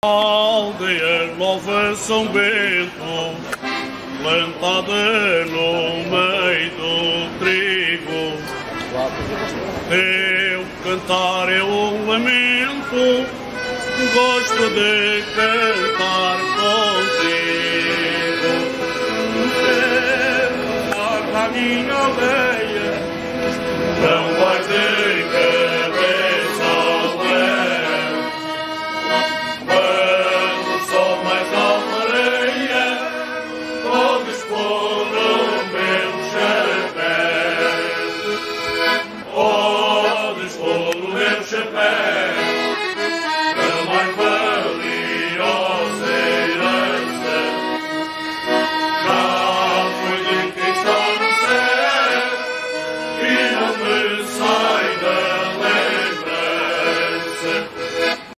Aldeia louva São Bento, plantada no meio do trigo. Teu cantar é um lamento, gosto de cantar contigo. Quero cantar na minha aldeia, não vais ter